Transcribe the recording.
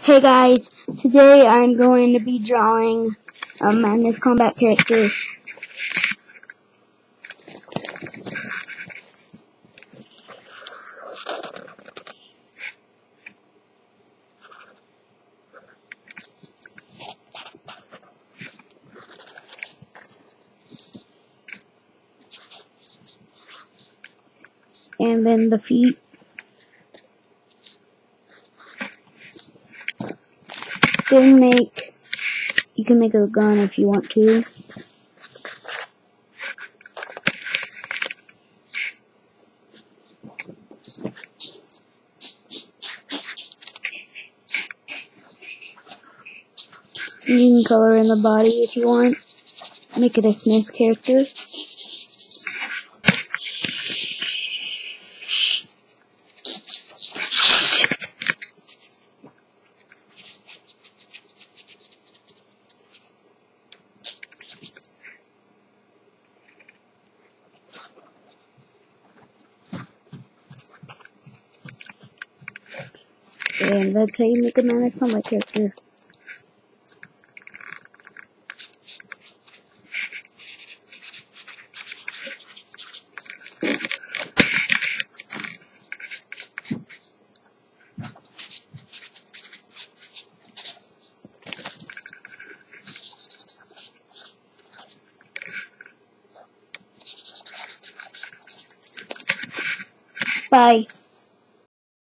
Hey guys, today I'm going to be drawing a Madness Combat character. And then the feet. Then you can make a gun if you want to. You can color in the body if you want. Make it a Smith character. And that's how you make a Madness Combat character. Bye.